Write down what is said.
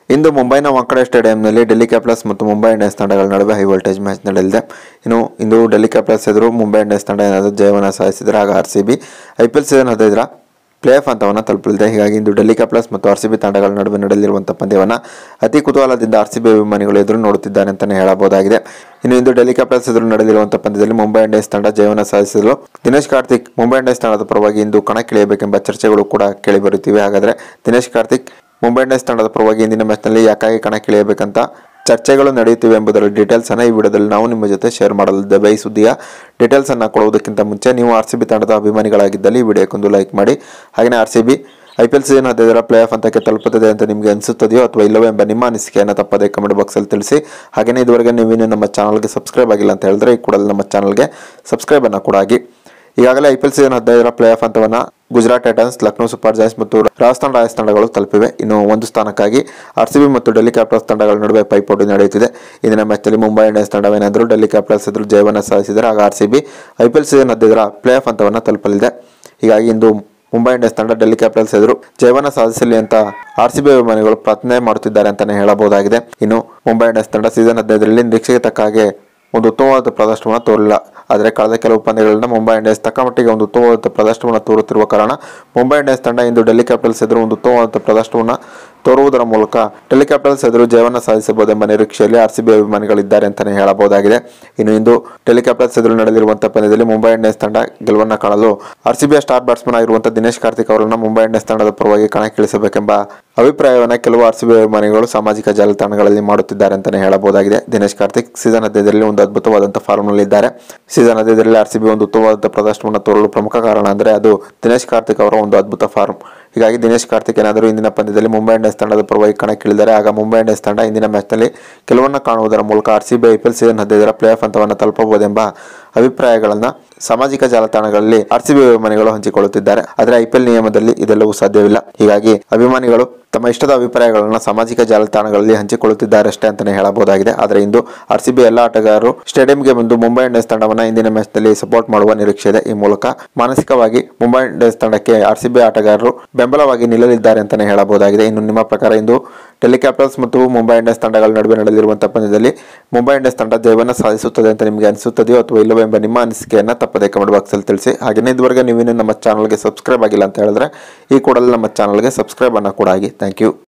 ಇಂದು ಮುಂಬೈನ ವಾಂಖಡೆ ಸ್ಟೇಡಿಯಂನಲ್ಲಿ ಡೆಲ್ಲಿ ಕ್ಯಾಪಿಟಲ್ಸ್ ಮತ್ತು ಮುಂಬೈ ಇಂಡಿಯನ್ಸ್ ತಂಡಗಳ ನಡುವೆ ಹೈ ವೋಲ್ಟೇಜ್ ಮ್ಯಾಚ್ ನಡೆಯಲಿದೆ. ಇಂದು ಡೆಲ್ಲಿ ಕ್ಯಾಪಿಟಲ್ಸ್ ಎದುರು ಮುಂಬೈ ಇಂಡಿಯನ್ಸ್ ತಂಡ ಏನಾದರೂ ಜಯವನ್ನು ಸಾಧಿಸಿದರೆ ಆಗ RCB IPL ಸೀಸನ್ 15ರ ಪ್ಲೇ ಆಫ್ ಹಂತವನ್ನು ತಲುಪಲಿದೆ. ಹೀಗಾಗಿ ಇಂದು ಡೆಲ್ಲಿ ಕ್ಯಾಪಿಟಲ್ಸ್ ಮತ್ತು RCB ತಂಡಗಳ ನಡುವೆ ನಡೆಯಲಿರುವಂಥ ಪಂದ್ಯವನ್ನು ಅತಿ ಕುತೂಹಲದಿಂದ RCB ಅಭಿಮಾನಿಗಳು ಎದುರು ನೋಡುತ್ತಿದ್ದಾರೆ ಅಂತಲೇ ಹೇಳಬಹುದಾಗಿದೆ. ಇಂದು ಡೆಲ್ಲಿ ಕ್ಯಾಪಿಟಲ್ಸ್ ಎದುರು ನಡೆಯಲಿರುವಂಥ ಪಂದ್ಯದಲ್ಲಿ ಮುಂಬೈ ಇಂಡಿಯನ್ಸ್ ತಂಡ ಜಯವನ್ನು ಸಾಧಿಸಲು ದಿನೇಶ್ ಕಾರ್ತಿಕ್ ಮುಂಬೈ ಇಂಡಿಯನ್ಸ್ ತಂಡದ ಪರವಾಗಿ ಇಂದು ಕಣಕ್ಕಿಳಿಯಬೇಕೆಂಬ ಚರ್ಚೆಗಳು ಕೂಡ ಕೇಳಿಬರುತ್ತಿವೆ. ಹಾಗಾದರೆ ದಿನೇಶ್ ಕಾರ್ತಿಕ್ ಮುಂಬೈ ಇಂಡಿಯನ್ಸ್ ತಂಡದ ಪರವಾಗಿ ಇಂದಿನ ಮ್ಯಾಚ್ನಲ್ಲಿ ಯಾಕಾಗಿ ಕಣಕ್ಕಿಳಿಯಬೇಕಂತ ಚರ್ಚೆಗಳು ನಡೆಯುತ್ತಿವೆ ಎಂಬುದರ ಡೀಟೇಲ್ಸ್ ಅನ್ನು ಈ ವಿಡಿಯೋದಲ್ಲಿ ನಾವು ನಿಮ್ಮ ಜೊತೆ ಶೇರ್ ಮಾಡಲಿದ್ದೇವೆ. ಈ ಸುದ್ದಿಯ ಡೀಟೇಲ್ಸ್ ಅನ್ನು ಕೊಡುವುದಕ್ಕಿಂತ ಮುಂಚೆ ನೀವು RCB ತಂಡದ ಅಭಿಮಾನಿಗಳಾಗಿದ್ದಲ್ಲಿ ಈ ವಿಡಿಯೋಕ್ಕೊಂದು ಲೈಕ್ ಮಾಡಿ. ಹಾಗೆಯೇ RCB IPL ಸೀಸನ್ 15ರ ಪ್ಲೇ ಆಫ್ ಹಂತಕ್ಕೆ ತಲುಪುತ್ತದೆ ಅಂತ ನಿಮಗೆ ಅನಿಸುತ್ತದೆಯೋ ಅಥವಾ ಇಲ್ಲವೋ ಎಂಬ ನಿಮ್ಮ ಅನಿಸಿಕೆಯನ್ನು ತಪ್ಪದೇ ಕಮೆಂಟ್ ಬಾಕ್ಸಲ್ಲಿ ತಿಳಿಸಿ. ಹಾಗೆಯೇ ಇದುವರೆಗೆ ನೀವೇನು ನಮ್ಮ ಚಾನಲ್ಗೆ ಸಬ್ಸ್ಕ್ರೈಬ್ ಆಗಿಲ್ಲ ಅಂತ ಹೇಳಿದ್ರೆ ಈ ಕೂಡಲೇ ನಮ್ಮ ಚಾನಲ್ಗೆ ಸಬ್ಸ್ಕ್ರೈಬ್ ಅನ್ನು ಕೂಡ ಆಗಿ. ಈಗಾಗಲೇ IPL ಸೀಸನ್ 15ರ ಪ್ಲೇ ಆಫ್ ಹಂತವನ್ನು Gujarat Titans, Lucknow Super Giants ಮತ್ತು ರಾಜಸ್ಥಾನ್ ರಾಯಲ್ಸ್ ತಂಡಗಳು ತಲುಪಿವೆ. ಇನ್ನು ಒಂದು ಸ್ಥಾನಕ್ಕಾಗಿ RCB ಮತ್ತು ಡೆಲ್ಲಿ ಕ್ಯಾಪಿಟಲ್ಸ್ ತಂಡಗಳ ನಡುವೆ ಪೈಪೋಟಿ ನಡೆಯುತ್ತಿದೆ. ಇಂದಿನ ಮ್ಯಾಚ್ನಲ್ಲಿ ಮುಂಬೈ ಇಂಡಿಯನ್ಸ್ ತಂಡವೇನಾದರೂ ಡೆಲ್ಲಿ ಕ್ಯಾಪಿಟಲ್ಸ್ ಎದುರು ಜಯವನ್ನು ಸಾಧಿಸಿದರೆ ಆಗ RCB IPL ಸೀಸನ್ 15ರ ಪ್ಲೇ ಆಫ್ ಹಂತವನ್ನು ತಲುಪಲಿದೆ. ಹೀಗಾಗಿ ಇಂದು ಮುಂಬೈ ಇಂಡಿಯನ್ಸ್ ತಂಡ ಡೆಲ್ಲಿ ಕ್ಯಾಪಿಟಲ್ಸ್ ಎದುರು ಜಯವನ್ನು ಸಾಧಿಸಲಿ ಅಂತ RCB ಅಭಿಮಾನಿಗಳು ಪ್ರಾರ್ಥನೆ ಮಾಡುತ್ತಿದ್ದಾರೆ ಅಂತಾನೆ ಹೇಳಬಹುದಾಗಿದೆ. ಇನ್ನು ಮುಂಬೈ ಇಂಡಿಯನ್ಸ್ ತಂಡ ಸೀಸನ್ 15ರಲ್ಲಿ ನಿರೀಕ್ಷೆಗೆ ತಕ್ಕ ಹಾಗೆ ಒಂದು ಉತ್ತಮವಾದ ಪ್ರದರ್ಶನವನ್ನು ತೋರಿಲ್ಲ. ಆದರೆ ಕಳೆದ ಕೆಲವು ಪಂದ್ಯಗಳಿಂದ ಮುಂಬೈ ಇಂಡಿಯನ್ಸ್ ತಕ್ಕಮಟ್ಟಿಗೆ ಒಂದು ಉತ್ತಮವಾದ ಪ್ರದರ್ಶನವನ್ನು ತೋರುತ್ತಿರುವ ಕಾರಣ ಮುಂಬೈ ಇಂಡಿಯನ್ಸ್ ತಂಡ ಇಂದು ಡೆಲ್ಲಿ ಕ್ಯಾಪಿಟಲ್ಸ್ ಎದುರು ಒಂದು ಉತ್ತಮವಾದ ಪ್ರದರ್ಶನವನ್ನು ತೋರುವುದರ ಮೂಲಕ ಡೆಲ್ಲಿ ಕ್ಯಾಪಿಟಲ್ಸ್ ಎದುರು ಜಯವನ್ನು ಸಾಧಿಸಬಹುದೆಂಬ ನಿರೀಕ್ಷೆಯಲ್ಲಿ RCB ಅಭಿಮಾನಿಗಳಿದ್ದಾರೆ ಅಂತಲೇ ಹೇಳಬಹುದಾಗಿದೆ. ಇಂದು ಡೆಲ್ಲಿ ಕ್ಯಾಪಿಟಲ್ಸ್ ಎದುರು ನಡೆಯಲಿರುವಂತಹ ಪಂದ್ಯದಲ್ಲಿ ಮುಂಬೈ ಇಂಡಿಯನ್ಸ್ ತಂಡ ಗೆಲುವನ್ನು ಕಾಣಲು RCBಯ ಸ್ಟಾರ್ ಬ್ಯಾಟ್ಸ್ಮನ್ ಆಗಿರುವಂತಹ ದಿನೇಶ್ ಕಾರ್ತಿಕ್ ಅವರನ್ನು ಮುಂಬೈ ಇಂಡಿಯನ್ಸ್ ತಂಡದ ಪರವಾಗಿ ಕಣಕ್ಕಿಳಿಸಬೇಕೆಂಬ ಅಭಿಪ್ರಾಯವನ್ನು ಕೆಲವು RCB ಅಭಿಮಾನಿಗಳು ಸಾಮಾಜಿಕ ಜಾಲತಾಣಗಳಲ್ಲಿ ಮಾಡುತ್ತಿದ್ದಾರೆ ಅಂತಲೇ ಹೇಳಬಹುದಾಗಿದೆ. ದಿನೇಶ್ ಕಾರ್ತಿಕ್ ಸೀಸನ್ 15ರಲ್ಲಿ ಒಂದು ಅದ್ಭುತವಾದಂತಹ ಫಾರ್ಮ್ನಲ್ಲಿದ್ದಾರೆ. ಸೀಸನ್ 15ರಲ್ಲಿ RCB ಒಂದು ಉತ್ತಮವಾದ ಪ್ರದರ್ಶನವನ್ನು ತೋರಲು ಪ್ರಮುಖ ಕಾರಣ ಅಂದರೆ ಅದು ದಿನೇಶ್ ಕಾರ್ತಿಕ್ ಅವರ ಒಂದು ಅದ್ಭುತ ಫಾರ್ಮ್. ಹೀಗಾಗಿ ದಿನೇಶ್ ಕಾರ್ತಿಕ್ ಏನಾದರೂ ಇಂದಿನ ಪಂದ್ಯದಲ್ಲಿ ಮುಂಬೈ ಇಂಡಿಯನ್ಸ್ ತಂಡದ ಪರವಾಗಿ ಕಣಕ್ಕಿಳಿದರೆ ಆಗ ಮುಂಬೈ ಇಂಡಿಯನ್ಸ್ ತಂಡ ಇಂದಿನ ಮ್ಯಾಚ್ನಲ್ಲಿ ಗೆಲುವನ್ನು ಕಾಣುವುದರ ಮೂಲಕ RCB IPL ಸೀಸನ್ 15ರ ಪ್ಲೇ ಆಫ್ ಹಂತವನ್ನು ತಲುಪಬಹುದೆಂಬ ಅಭಿಪ್ರಾಯಗಳನ್ನು ಸಾಮಾಜಿಕ ಜಾಲತಾಣಗಳಲ್ಲಿ RCB ಅಭಿಮಾನಿಗಳು ಹಂಚಿಕೊಳ್ಳುತ್ತಿದ್ದಾರೆ. ಆದರೆ IPL ನಿಯಮದಲ್ಲಿ ಇದೆಲ್ಲವೂ ಸಾಧ್ಯವಿಲ್ಲ. ಹೀಗಾಗಿ ಅಭಿಮಾನಿಗಳು ತಮ್ಮ ಇಷ್ಟದ ಅಭಿಪ್ರಾಯಗಳನ್ನು ಸಾಮಾಜಿಕ ಜಾಲತಾಣಗಳಲ್ಲಿ ಹಂಚಿಕೊಳ್ಳುತ್ತಿದ್ದಾರೆ ಅಷ್ಟೇ ಅಂತಾನೆ ಹೇಳಬಹುದಾಗಿದೆ. ಆದರೆ ಇಂದು RCB ಎಲ್ಲ ಆಟಗಾರರು ಸ್ಟೇಡಿಯಂಗೆ ಬಂದು ಮುಂಬೈ ಇಂಡಿಯನ್ಸ್ ತಂಡವನ್ನು ಇಂದಿನ ಮ್ಯಾಚ್ನಲ್ಲಿ ಸಪೋರ್ಟ್ ಮಾಡುವ ನಿರೀಕ್ಷೆ ಇದೆ. ಈ ಮೂಲಕ ಮಾನಸಿಕವಾಗಿ ಮುಂಬೈ ಇಂಡಿಯನ್ಸ್ ತಂಡಕ್ಕೆ RCB ಆಟಗಾರರು ಬೆಂಬಲವಾಗಿ ನಿಲ್ಲಲಿದ್ದಾರೆ ಅಂತಾನೆ ಹೇಳಬಹುದಾಗಿದೆ. ಇನ್ನು ನಿಮ್ಮ ಪ್ರಕಾರ ಇಂದು ಡೆಲ್ಲಿ ಕ್ಯಾಪಿಟಲ್ಸ್ ಮತ್ತು ಮುಂಬೈ ಇಂಡಿಯನ್ಸ್ ತಂಡಗಳ ನಡುವೆ ನಡೆಯಲಿರುವಂತಹ ಪಂದ್ಯದಲ್ಲಿ ಮುಂಬೈ ಇಂಡಿಯನ್ಸ್ ತಂಡ ಜಯವನ್ನು ಸಾಧಿಸುತ್ತದೆ ಅಂತ ನಿಮಗೆ ಅನಿಸುತ್ತದೆಯೋ ಅಥವಾ ಇಲ್ಲವೋ ಎಂಬ ನಿಮ್ಮ ಅನಿಸಿಕೆಯನ್ನು ತಪ್ಪದೇ ಕಮೆಂಟ್ ಬಾಕ್ಸಲ್ಲಿ ತಿಳಿಸಿ. ಹಾಗೆಯೇ ಇದುವರೆಗೆ ನೀವೇನು ನಮ್ಮ ಚಾನಲ್ಗೆ ಸಬ್ಸ್ಕ್ರೈಬ್ ಆಗಿಲ್ಲ ಅಂತ ಹೇಳಿದ್ರೆ ಈ ಕೂಡಲೇ ನಮ್ಮ ಚಾನಲ್ಗೆ ಸಬ್ಸ್ಕ್ರೈಬ್ ಅನ್ನು ಕೂಡ ಆಗಿ. Thank you.